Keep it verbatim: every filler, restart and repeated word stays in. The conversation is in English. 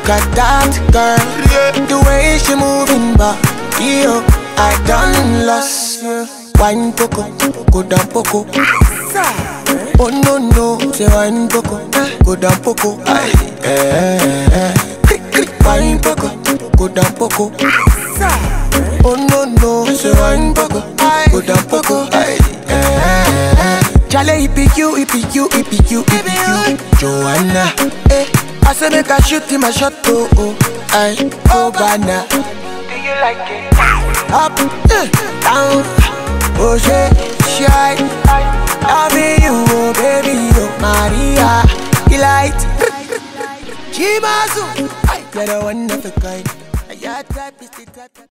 at that girl, the way she moving back, yo, I done lost you. Wine poco, go down poco. Oh no no, say wine poco, go down poco. Aye, eh, eh. Wine poco, go down poco. Oh no no, say wine poco, go down poco. Aye, eh, eh. Chale, it be you, it be you, it be you, it be you, Joanna. Eh, I say make I shoot him a shot, oh oh. Aye, oh banana. Do you like it? Up, eh, down. Oh shit, shy. Loving you, oh baby, oh Maria. Delight. Chimazu, you're the one of a kind. I got that.